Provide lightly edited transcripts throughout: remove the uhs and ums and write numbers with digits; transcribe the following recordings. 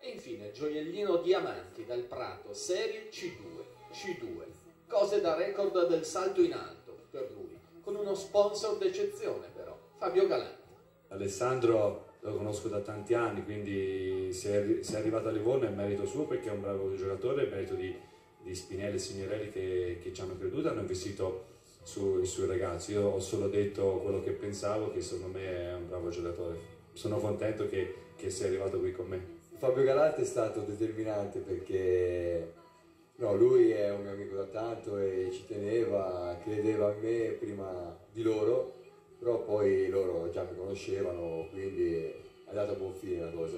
E infine gioiellino Diamanti dal Prato, serie C2. Cose da record del salto in alto per lui, con uno sponsor d'eccezione però, Fabio Galanti. Alessandro lo conosco da tanti anni, quindi se è arrivato a Livorno è merito suo perché è un bravo giocatore, è merito di Spinelli e Signorelli che ci hanno creduto, hanno investito sui ragazzi. Io ho solo detto quello che pensavo, che secondo me è un bravo giocatore. Sono contento che sia arrivato qui con me. Fabio Galanti è stato determinante perché lui è un mio amico da tanto e ci teneva, credeva in me prima di loro, però poi loro già mi conoscevano, quindi è andata a buon fine la cosa.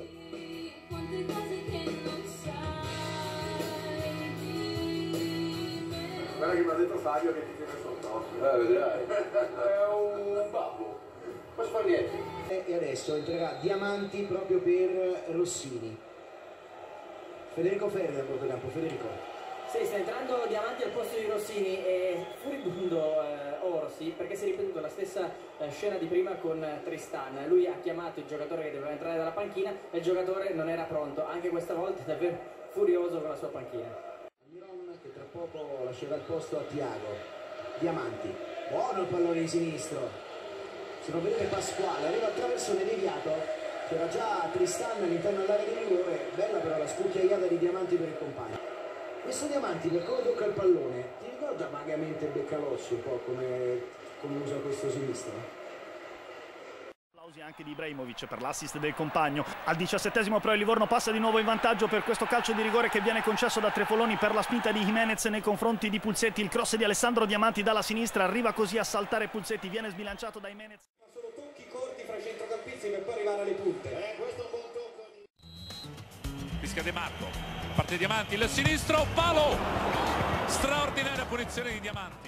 Guarda che mi ha detto Fabio che ti tiene sotto. Vedrai. È un babbo. Posso fare niente. E adesso entrerà Diamanti proprio per Rossini. Federico Ferri dal bordo. Federico. Sì, sta entrando Diamanti al posto di Rossini e furibondo Orsi perché si è ripetuta la stessa scena di prima con Tristan. Lui ha chiamato il giocatore che doveva entrare dalla panchina e il giocatore non era pronto. Anche questa volta è davvero furioso con la sua panchina. Miron che tra poco lascerà il posto a Tiago. Diamanti. Buono il pallone di sinistro. Si può vedere Pasquale, arriva attraverso deviato, c'era già Tristan all'interno dell'area di rigore, bella però la scucchiaiata di Diamanti per il compagno. Questo Diamanti per come tocca il pallone, ti ricorda vagamente Beccalossi un po' come usa questo sinistro? Applausi anche di Ibrahimovic per l'assist del compagno. Al 17esimo però il Livorno passa di nuovo in vantaggio per questo calcio di rigore che viene concesso da Trefoloni per la spinta di Jimenez nei confronti di Pulsetti. Il cross di Alessandro Diamanti dalla sinistra arriva così a saltare Pulsetti, viene sbilanciato da Jimenez. Sono tocchi corti fra i centrocampisti per poi arrivare alle punte. Questo è un buon tocco. Fischia De Marco, parte Diamanti, il sinistro, palo! Straordinaria punizione di Diamanti.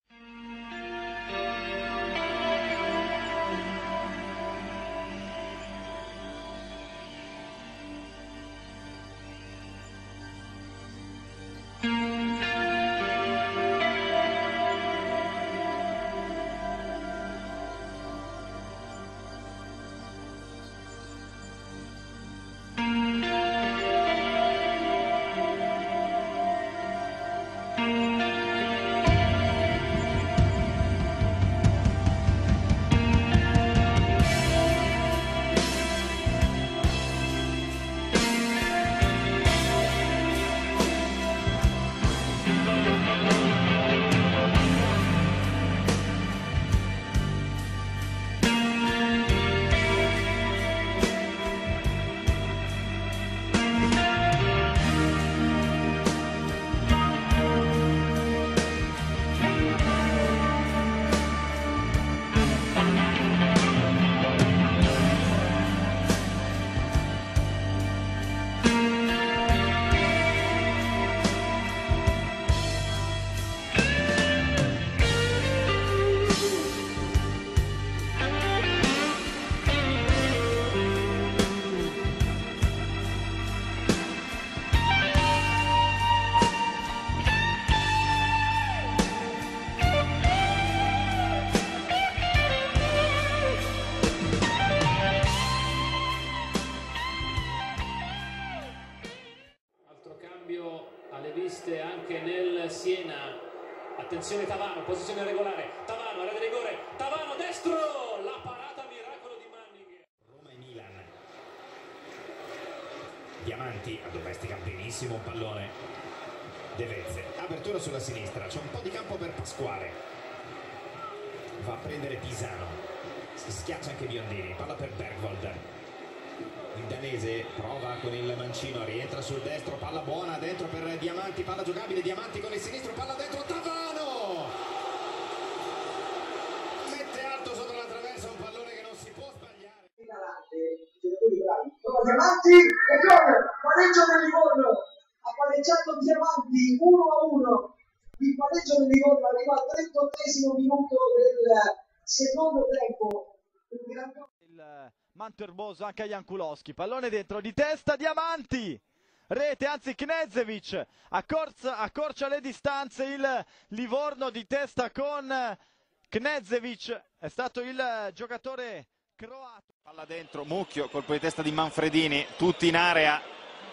Alle viste anche nel Siena. Attenzione Tavano, posizione regolare, Tavano, area di rigore, Tavano destro, la parata miracolo di Manning. Roma e Milan. Diamanti addomestica benissimo un pallone. Devezze, apertura sulla sinistra, c'è un po' di campo per Pasquale. Va a prendere Pisano, si schiaccia anche Biondini, palla per Bergvold. Il danese prova con il mancino, rientra sul destro, palla buona dentro per Diamanti, palla giocabile, Diamanti con il sinistro, palla dentro, Tavano! Mette alto sopra la traversa un pallone che non si può sbagliare. Diamanti e gol, pareggio del Livorno, ha pareggiato Diamanti 1-1, il pareggio del Livorno arriva al 38esimo minuto del secondo tempo. Il manto erboso anche a Jankulowski, pallone dentro di testa, Diamanti, rete, anzi Knežević accorcia le distanze, il Livorno di testa con Knežević, è stato il giocatore croato. Palla dentro, Mucchio, colpo di testa di Manfredini, tutti in area,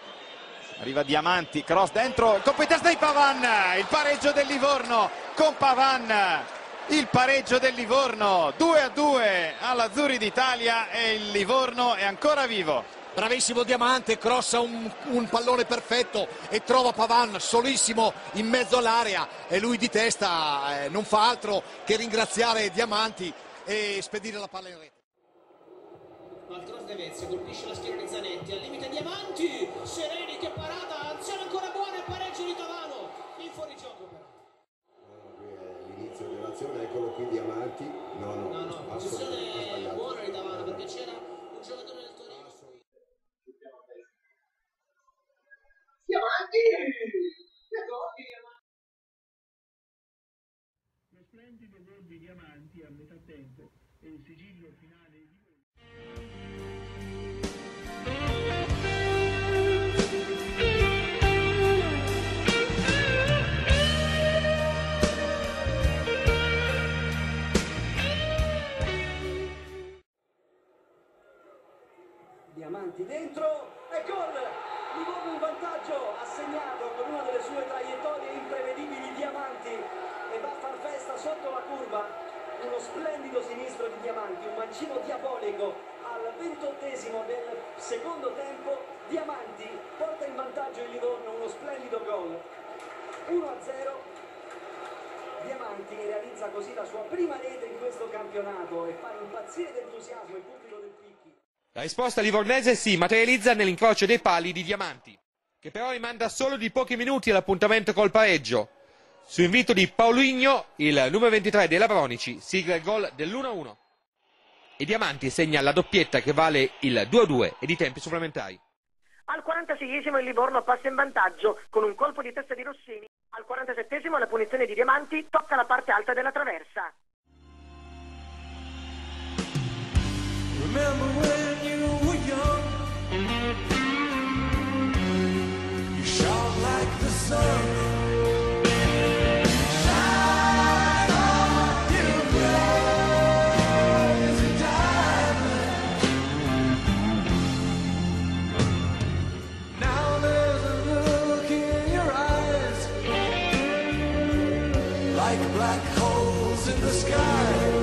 Arriva Diamanti, cross dentro, il colpo di testa di Pavan, il pareggio del Livorno con Pavan, il pareggio del Livorno, 2-2 all'Azzurri d'Italia e il Livorno è ancora vivo. Bravissimo Diamante, crossa un pallone perfetto e trova Pavan solissimo in mezzo all'area e lui di testa non fa altro che ringraziare Diamanti e spedire la palla in rete. Al cross De Vezio, colpisce la schiena di Zanetti, al limite Diamanti, Sereni che parata, azione ancora buona e pareggio di Tavano, in fuorigioco però. L'inizio dell'azione, eccolo qui Diamanti, no, posizione buona di Tavano perché c'era un giocatore del Torino. Diamanti! Lo splendido gol di Diamanti a metà tempo e il sigillo finale di Diamanti dentro e gol! Livorno in vantaggio, ha segnato con una delle sue traiettorie imprevedibili Diamanti e va a far festa sotto la curva. Uno splendido sinistro di Diamanti, un mancino diabolico al 28esimo del secondo tempo. Diamanti porta in vantaggio il Livorno, uno splendido gol, 1-0. Diamanti realizza così la sua prima rete in questo campionato e fa impazzire d'entusiasmo il pubblico del Picchi. La risposta livornese si materializza nell'incrocio dei pali di Diamanti, che però rimanda solo di pochi minuti all'appuntamento col pareggio. Su invito di Paulinho, il numero 23 della Bronici sigla il gol dell'1-1. E Diamanti segna la doppietta che vale il 2-2 e di tempi supplementari. Al 46esimo il Livorno passa in vantaggio con un colpo di testa di Rossini. Al 47esimo la punizione di Diamanti tocca la parte alta della traversa. Remember when you were young, you shone like the sun. Shine on, you bright as a diamond. Now there's a look in your eyes, like black holes in the sky.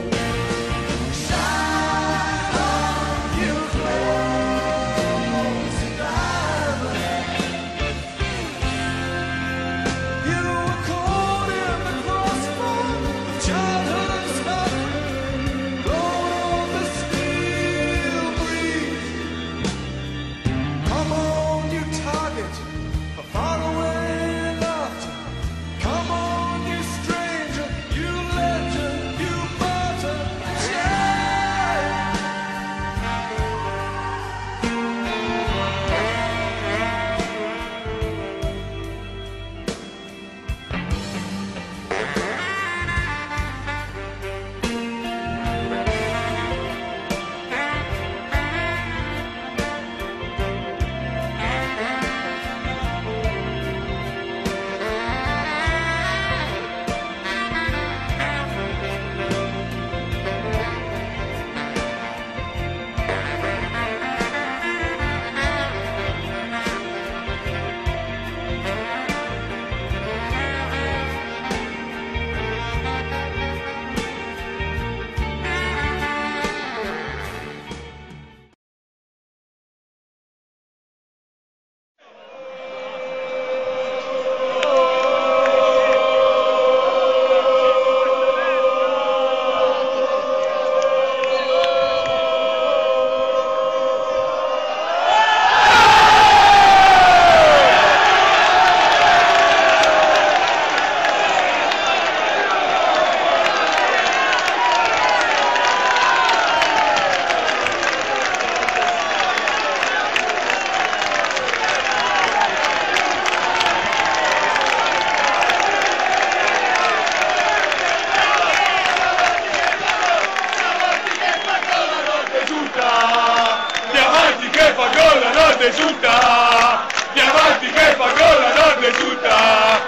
Diamanti che fa gol, la nord esulta.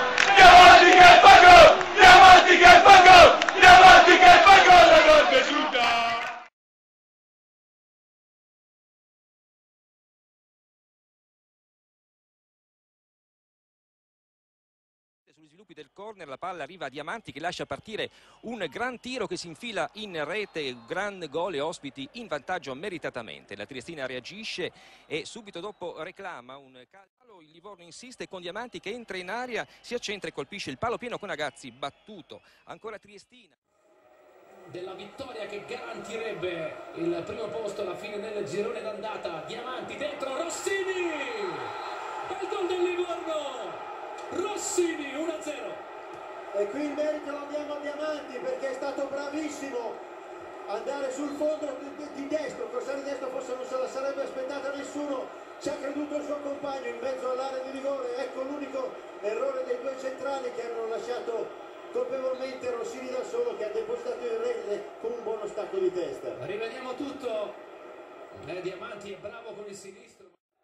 Sugli sviluppi del corner la palla arriva a Diamanti che lascia partire un gran tiro che si infila in rete, gran gol e ospiti in vantaggio meritatamente. La Triestina reagisce e subito dopo reclama un calcio. Il Livorno insiste con Diamanti che entra in aria, si accentra e colpisce il palo pieno con Agazzi, battuto. Ancora Triestina. Della vittoria che garantirebbe il primo posto alla fine del girone d'andata. Diamanti dentro, Rossini! Bel gol del Livorno! Rossini 1-0. E qui il merito lo diamo a Diamanti perché è stato bravissimo andare sul fondo di destro, corsare di destro, forse non se la sarebbe aspettata nessuno, ci ha creduto il suo compagno in mezzo all'area di rigore. Ecco l'unico errore dei due centrali che hanno lasciato colpevolmente Rossini da solo, che ha depositato in rete con un buono stacco di testa. Rivediamo tutto. Diamanti è bravo con il sinistro.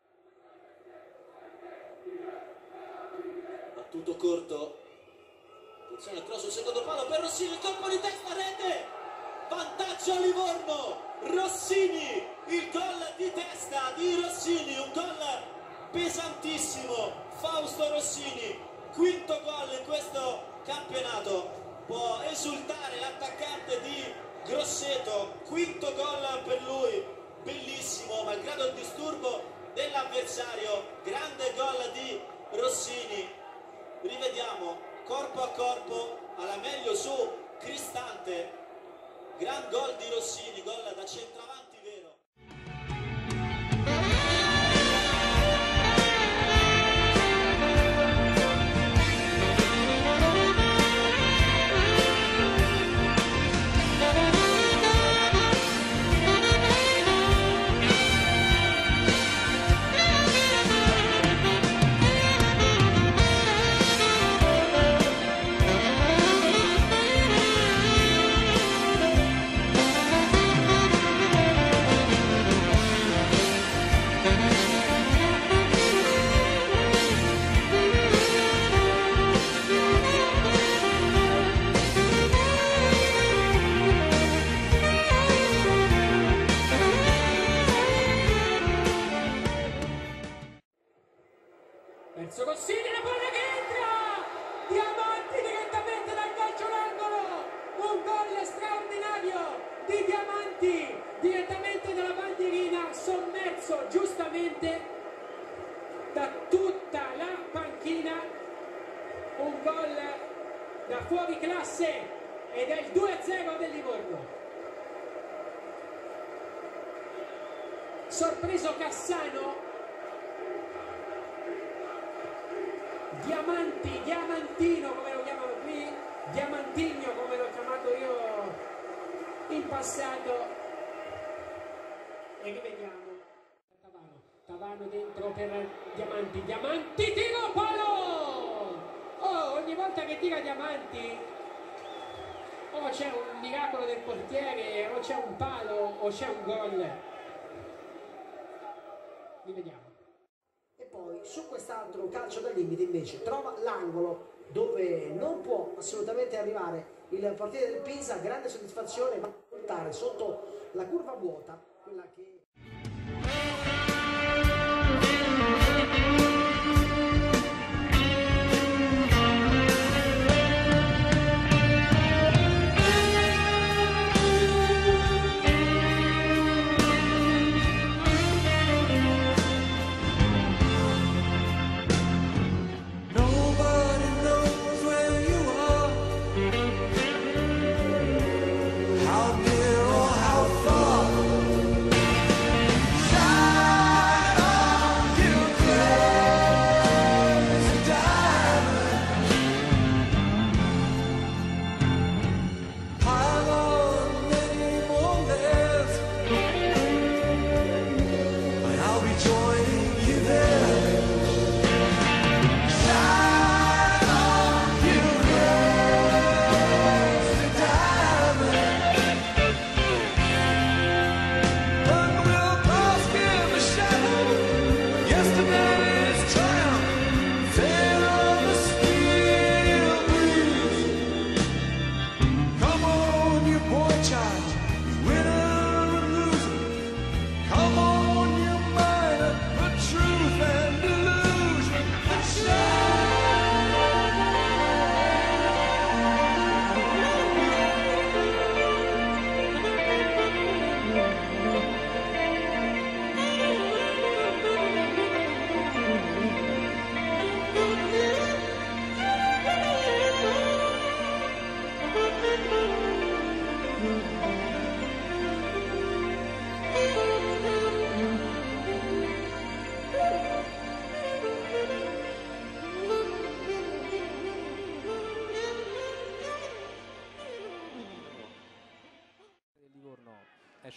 Tutto corto, attenzione al cross sul secondo palo per Rossini, il colpo di testa, rete, vantaggio a Livorno, Rossini, il gol di testa di Rossini, un gol pesantissimo, Fausto Rossini, quinto gol in questo campionato, può esultare l'attaccante di Grosseto, quinto gol per lui, bellissimo, malgrado il disturbo dell'avversario, grande gol di Rossini. Rivediamo corpo a corpo alla meglio su Cristante, gran gol di Rossini, gol da centravanti vero. Verso Rossini, la palla che entra! Diamanti direttamente dal calcio d'angolo! Un gol straordinario di Diamanti direttamente dalla bandierina, sommerso giustamente da tutta la panchina. Un gol da fuori classe ed è il 2-0 del Livorno. Sorpreso Cassano. Diamanti, Diamantino come lo chiamano qui, Diamantigno come l'ho chiamato io in passato. E rivediamo Tavano dentro per Diamanti, Diamanti tiro palo! Oh, ogni volta che tira Diamanti o c'è un miracolo del portiere, o c'è un palo, o c'è un gol. Rivediamo. E poi su quest'altro calcio dal limite invece trova l'angolo dove non può assolutamente arrivare il portiere del Pisa, grande soddisfazione, va a portare sotto la curva vuota quella che... How near or how far?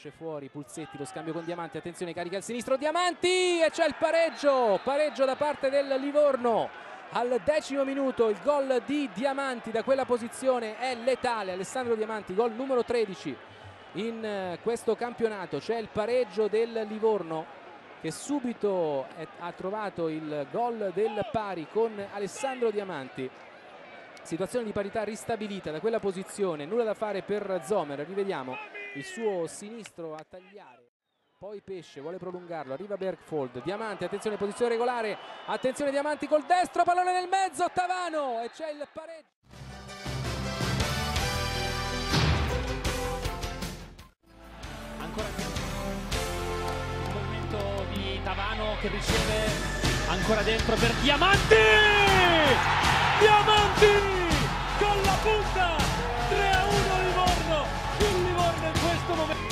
esce fuori Pulsetti, lo scambio con Diamanti, attenzione, carica il sinistro Diamanti e c'è il pareggio da parte del Livorno al 10° minuto. Il gol di Diamanti da quella posizione è letale. Alessandro Diamanti, gol numero 13 in questo campionato. C'è il pareggio del Livorno che subito ha trovato il gol del pari con Alessandro Diamanti. Situazione di parità ristabilita da quella posizione, nulla da fare per Zomer. Rivediamo il suo sinistro a tagliare, poi Pesce vuole prolungarlo, arriva Bergfold, Diamanti, attenzione, posizione regolare, attenzione Diamanti col destro, pallone nel mezzo, Tavano e c'è il pareggio. Ancora il movimento di Tavano che riceve, ancora dentro per Diamanti! Diamanti con la punta, 3-1 Livorno, il Livorno in questo momento.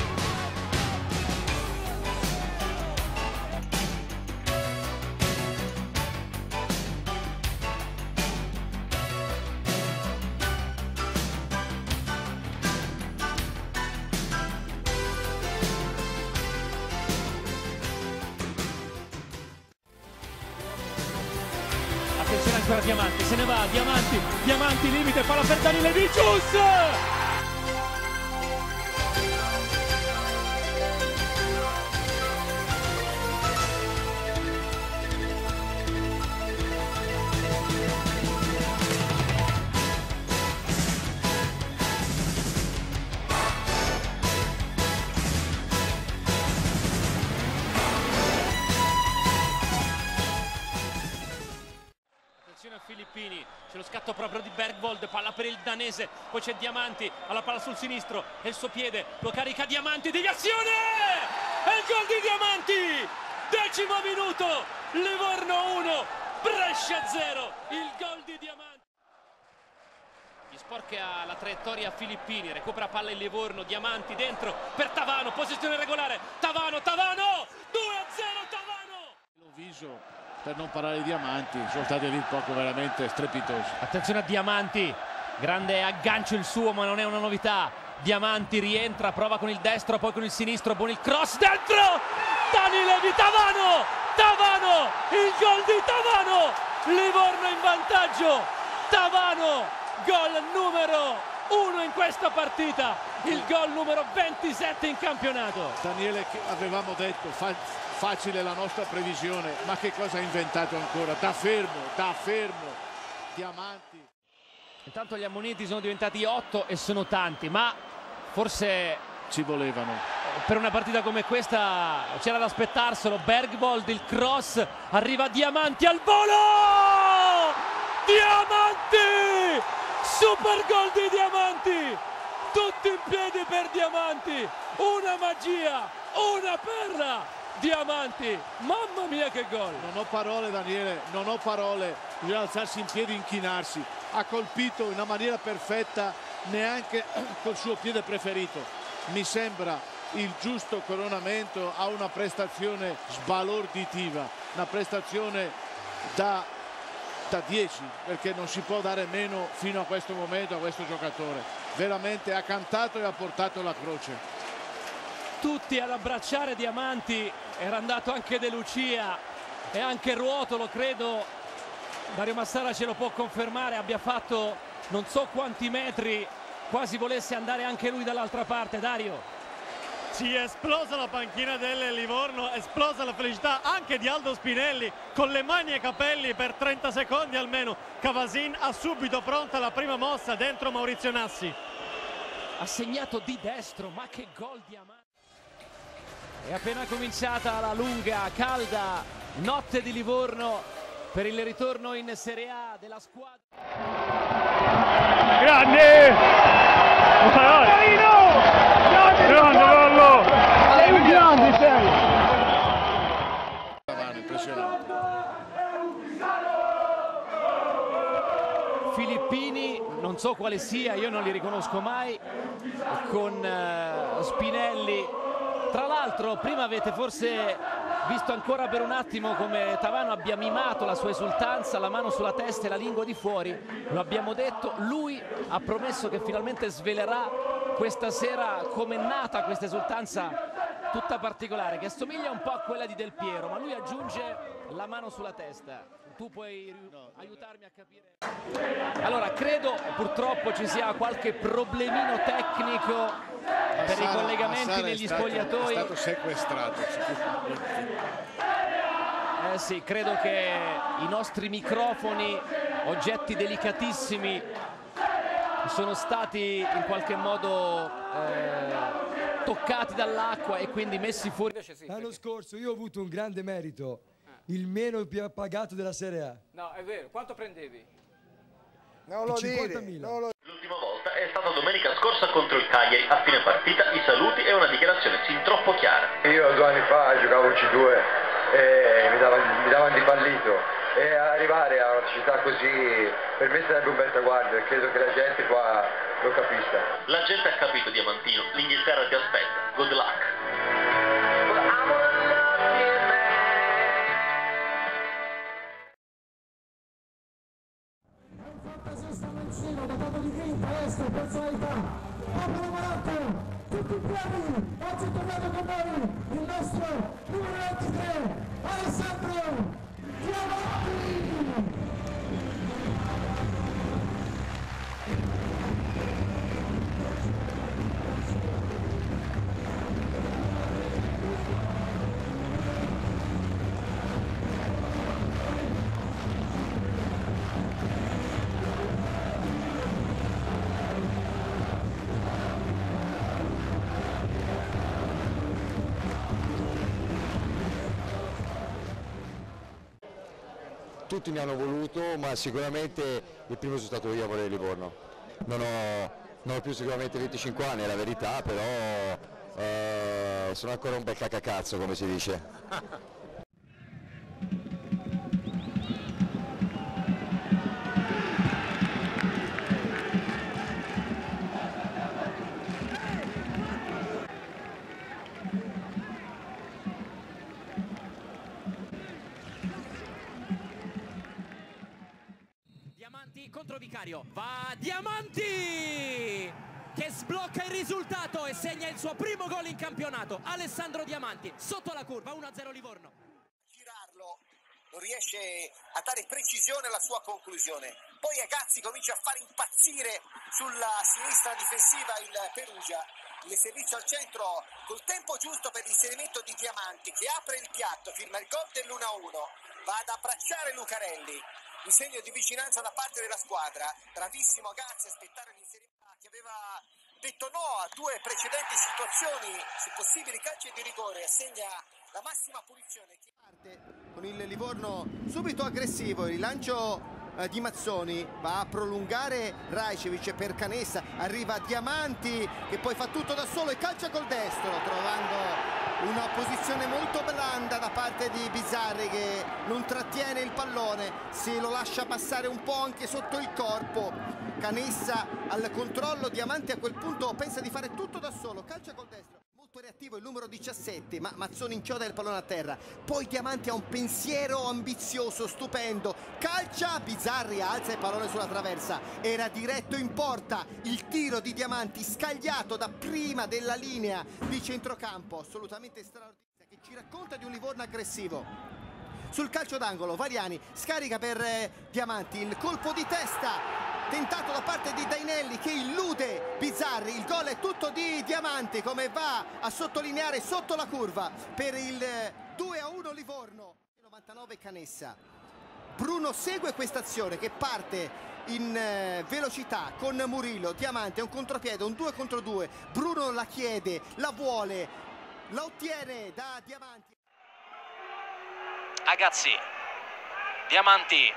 Attenzione ancora Diamanti, se ne va, Diamanti limite, palla per Danilevicius! Filippini, c'è lo scatto proprio di Bergvold, palla per il danese, poi c'è Diamanti, alla palla sul sinistro e il suo piede lo carica Diamanti, deviazione! E il gol di Diamanti! 10° minuto, Livorno 1, Brescia 0, il gol di Diamanti. Gli sporca la traiettoria Filippini, recupera palla il Livorno, Diamanti dentro per Tavano, posizione regolare, Tavano, 2-0 Tavano! L'ho visto. Per non parlare di Diamanti, sono stati lì poco veramente strepitosi. Attenzione a Diamanti, grande aggancio il suo, ma non è una novità. Diamanti rientra, prova con il destro, poi con il sinistro, buon il cross dentro! Danilevi, Tavano, il gol di Tavano! Livorno in vantaggio, Tavano, gol numero 1 in questa partita, il gol numero 27 in campionato. Daniele, avevamo detto, facile la nostra previsione, ma che cosa ha inventato ancora? Da fermo, Diamanti. Intanto gli ammoniti sono diventati 8 e sono tanti, ma forse ci volevano. Per una partita come questa c'era da aspettarselo. Bergvold, il cross, arriva Diamanti al volo! Diamanti! Super gol di Diamanti! Tutti in piedi per Diamanti! Una magia, una perla! Diamanti, mamma mia che gol! Non ho parole Daniele, non ho parole, bisogna alzarsi in piedi e inchinarsi. Ha colpito in una maniera perfetta, neanche col suo piede preferito. Mi sembra il giusto coronamento a una prestazione sbalorditiva, una prestazione da 10, perché non si può dare meno fino a questo momento a questo giocatore. Veramente ha cantato e ha portato la croce. Tutti ad abbracciare Diamanti, era andato anche De Lucia e anche Ruotolo, credo Dario Massara ce lo può confermare, abbia fatto non so quanti metri, quasi volesse andare anche lui dall'altra parte. Dario. Sì, è esplosa la panchina del Livorno, è esplosa la felicità anche di Aldo Spinelli con le mani ai capelli per 30 secondi almeno. Cavasin ha subito pronta la prima mossa dentro Maurizio Nassi. Ha segnato di destro, ma che gol Diamanti! È appena cominciata la lunga, calda notte di Livorno per il ritorno in Serie A della squadra. Grande! Grande Vallo! Grande sei! Impressionante. Filippini, non so quale sia, io non li riconosco mai, con Spinelli. Tra l'altro prima avete forse visto ancora per un attimo come Tavano abbia mimato la sua esultanza, la mano sulla testa e la lingua di fuori, lo abbiamo detto, lui ha promesso che finalmente svelerà questa sera com'è nata questa esultanza tutta particolare, che assomiglia un po' a quella di Del Piero, ma lui aggiunge la mano sulla testa. Tu puoi aiutarmi a capire? Allora, credo purtroppo ci sia qualche problemino tecnico per i collegamenti negli spogliatoi. È stato sequestrato sicuramente. Sì, credo che i nostri microfoni, oggetti delicatissimi, sono stati in qualche modo toccati dall'acqua e quindi messi fuori. L'anno scorso io ho avuto un grande merito, il meno pagato della Serie A. No, è vero. Quanto prendevi? Non lo 50.000. L'ultima volta è stata domenica scorsa contro il Cagliari. A fine partita i saluti e una dichiarazione sin troppo chiara. Io 2 anni fa giocavo in C2 e mi davano di fallito, e arrivare a una città così per me sarebbe un bel traguardo e credo che la gente qua lo capisca. La gente ha capito, Diamantino, l'Inghilterra ti aspetta. Good luck. Tutti i piani, oggi è tornato con noi il nostro numero 23, Alessandro Diamanti! Tutti mi hanno voluto, ma sicuramente il primo sono stato io a volere Livorno. Non ho più sicuramente 25 anni, è la verità, però sono ancora un bel cacacazzo, come si dice. Contro Vicario, va Diamanti che sblocca il risultato e segna il suo primo gol in campionato. Alessandro Diamanti sotto la curva, 1-0 Livorno. Girarlo, non riesce a dare precisione alla sua conclusione. Poi Agazzi comincia a fare impazzire sulla sinistra difensiva il Perugia. Il servizio al centro col tempo giusto per l'inserimento di Diamanti, che apre il piatto, firma il gol dell'1-1, va ad abbracciare Lucarelli. Un segno di vicinanza da parte della squadra. Bravissimo Agazzi a aspettare l'inserimento, che aveva detto no a 2 precedenti situazioni su possibili calci di rigore. Assegna la massima punizione. Con il Livorno subito aggressivo, il rilancio di Mazzoni va a prolungare Rajcevic per Canessa, arriva Diamanti che poi fa tutto da solo e calcia col destro, trovando una posizione molto blanda da parte di Bizzarri, che non trattiene il pallone, se lo lascia passare un po' anche sotto il corpo. Canessa al controllo, Diamanti a quel punto pensa di fare tutto da solo, calcia col destro. Molto reattivo il numero 17, ma Mazzoni inchioda il pallone a terra. Poi Diamanti ha un pensiero ambizioso, stupendo. Calcia, Bizzarri alza il pallone sulla traversa. Era diretto in porta. Il tiro di Diamanti scagliato da prima della linea di centrocampo. Assolutamente straordinario, che ci racconta di un Livorno aggressivo. Sul calcio d'angolo Variani scarica per Diamanti, il colpo di testa tentato da parte di Dainelli che illude Bizzarri. Il gol è tutto di Diamanti, come va a sottolineare sotto la curva per il 2-1 Livorno. 99 Canessa. Bruno segue questa azione che parte in velocità con Murillo. Diamanti è un contropiede, un 2 contro 2. Bruno la chiede, la vuole, la ottiene da Diamanti. Agazzi, Diamanti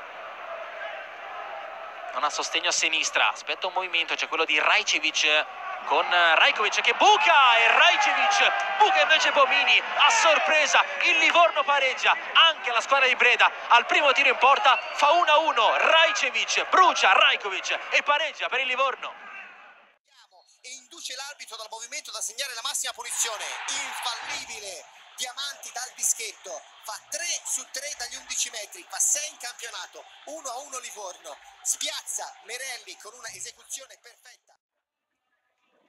non ha sostegno a sinistra, aspetta un movimento, c'è quello di Rajcevic con Rajkovic che buca e Rajcevic buca invece Pomini. A sorpresa il Livorno pareggia, anche la squadra di Breda al primo tiro in porta fa 1-1. Rajcevic brucia Rajkovic e pareggia per il Livorno. E induce l'arbitro dal movimento da segnare la massima punizione. Infallibile Diamanti dal dischetto, fa 3 su 3 dagli 11 metri, fa 6 in campionato, 1-1 Livorno, spiazza Merelli con una esecuzione perfetta.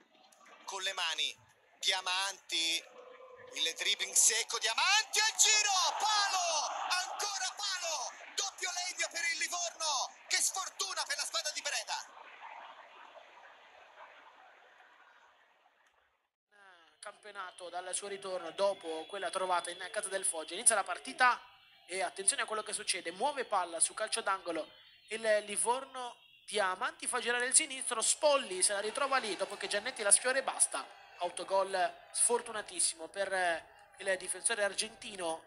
con le mani. Diamanti, il dribbling secco, Diamanti al giro, palo, ancora palo, doppio legno per il Livorno, che sfortuna per la squadra di Breda. Campionato dal suo ritorno dopo quella trovata in casa del Foggia, inizia la partita e attenzione a quello che succede, muove palla su calcio d'angolo il Livorno, Diamanti fa girare il sinistro, Spolli se la ritrova lì dopo che Giannetti la sfiora e basta. Autogol sfortunatissimo per il difensore argentino,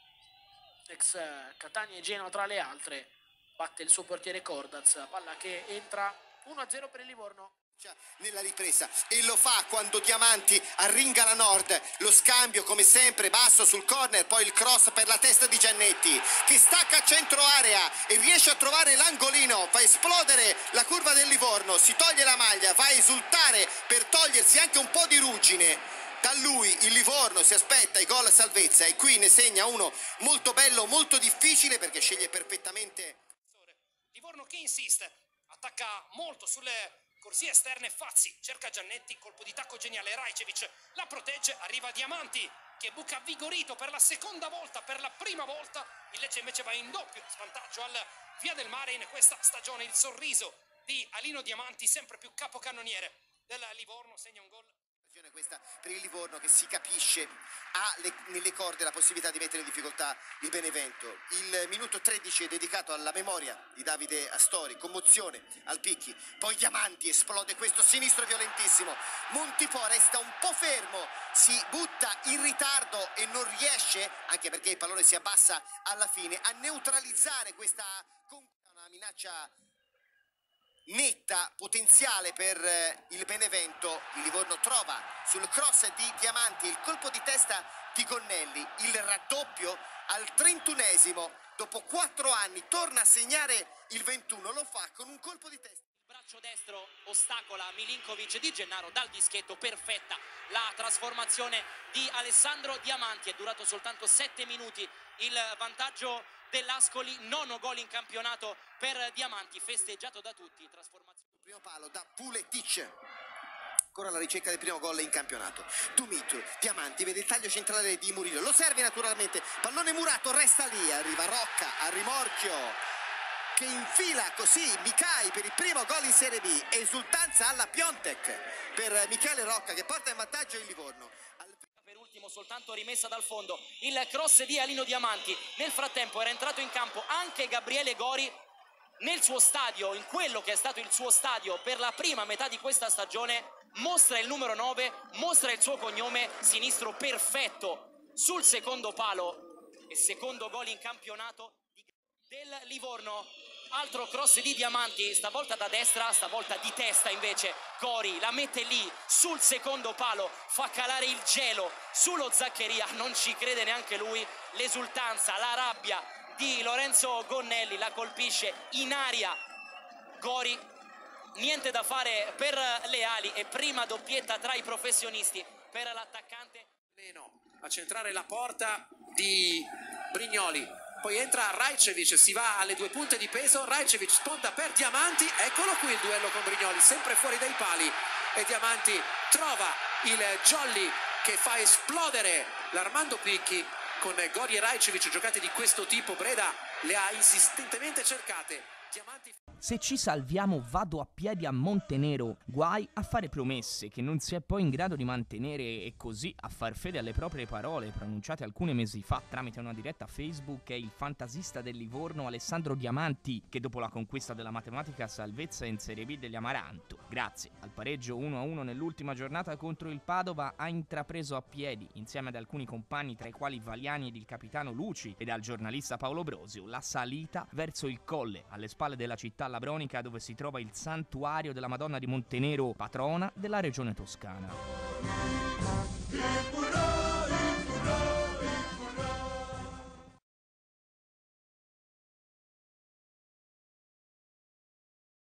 ex Catania e Genoa tra le altre, batte il suo portiere Cordaz, palla che entra 1-0 per il Livorno. Nella ripresa e lo fa quando Diamanti arringa la Nord, lo scambio come sempre basso sul corner, poi il cross per la testa di Giannetti che stacca a centro area e riesce a trovare l'angolino, fa esplodere la curva del Livorno, si toglie la maglia, va a esultare per togliersi anche un po' di ruggine. Da lui il Livorno si aspetta i gol a salvezza e qui ne segna uno molto bello, molto difficile perché sceglie perfettamente. Livorno che insiste, attacca molto sulle corsie esterne, Fazzi cerca Giannetti, colpo di tacco geniale, Rajcevic la protegge, arriva Diamanti che buca vigorito per la seconda volta, per la prima volta il Lecce invece va in doppio svantaggio al Via del Mare in questa stagione. Il sorriso di Alino Diamanti, sempre più capocannoniere del Livorno, segna un gol. Questa per il Livorno che si capisce ha nelle corde la possibilità di mettere in difficoltà il Benevento. Il minuto 13 è dedicato alla memoria di Davide Astori, commozione al Picchi, poi Diamanti, esplode questo sinistro violentissimo, Montipò resta un po' fermo, si butta in ritardo e non riesce, anche perché il pallone si abbassa alla fine, a neutralizzare questa una minaccia netta, potenziale per il Benevento. Il Livorno trova sul cross di Diamanti il colpo di testa di Gonnelli, il raddoppio al 31esimo, dopo 4 anni torna a segnare il 21, lo fa con un colpo di testa. Braccio destro ostacola Milinkovic di Gennaro dal dischetto, perfetta la trasformazione di Alessandro Diamanti, è durato soltanto 7 minuti il vantaggio dell'Ascoli, 9 gol in campionato per Diamanti, festeggiato da tutti. Trasformazione. Primo palo da Vuletic, ancora la ricerca del primo gol in campionato. Dumitru, Diamanti vede il taglio centrale di Murillo, lo serve naturalmente, pallone murato, resta lì, arriva Rocca a rimorchio che infila così Micai per il primo gol in Serie B, esultanza alla Piontek per Michele Rocca che porta in vantaggio il Livorno. Per ultimo soltanto rimessa dal fondo il cross di Alino Diamanti, nel frattempo era entrato in campo anche Gabriele Gori nel suo stadio, in quello che è stato il suo stadio per la prima metà di questa stagione, mostra il numero 9, mostra il suo cognome, sinistro perfetto sul secondo palo e secondo gol in campionato del Livorno. Altro cross di Diamanti, stavolta da destra, stavolta di testa invece. Gori la mette lì sul secondo palo, fa calare il gelo sullo Zaccheria, non ci crede neanche lui. L'esultanza, la rabbia di Lorenzo Gonnelli la colpisce in aria. Gori, niente da fare per le ali e prima doppietta tra i professionisti per l'attaccante. A centrare la porta di Brignoli. Poi entra Rajcevic, si va alle 2 punte di peso, Rajcevic sponda per Diamanti, eccolo qui il duello con Brignoli, sempre fuori dai pali e Diamanti trova il jolly che fa esplodere l'Armando Picchi con Gori e Rajcevic, giocate di questo tipo, Breda le ha insistentemente cercate. Diamanti... Se ci salviamo vado a piedi a Montenero, guai a fare promesse che non si è poi in grado di mantenere e così a far fede alle proprie parole pronunciate alcuni mesi fa tramite una diretta Facebook è il fantasista del Livorno Alessandro Diamanti, che dopo la conquista della matematica salvezza in Serie B degli Amaranto, grazie al pareggio 1-1 nell'ultima giornata contro il Padova, ha intrapreso a piedi, insieme ad alcuni compagni tra i quali Valiani ed il capitano Luci ed al giornalista Paolo Brosio, la salita verso il colle alle spalle della città labronica dove si trova il santuario della Madonna di Montenero, patrona della regione toscana.